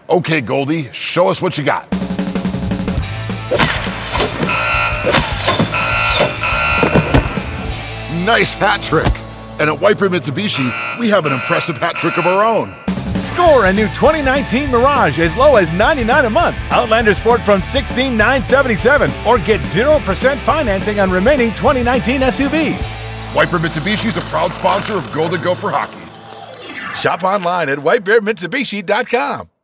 Okay, Goldie, show us what you got. Nice hat trick. And at White Bear Mitsubishi, we have an impressive hat trick of our own. Score a new 2019 Mirage as low as $99 a month. Outlander Sport from $16,977. Or get 0% financing on remaining 2019 SUVs. White Bear Mitsubishi is a proud sponsor of Golden Gopher Hockey. Shop online at whitebearmitsubishi.com.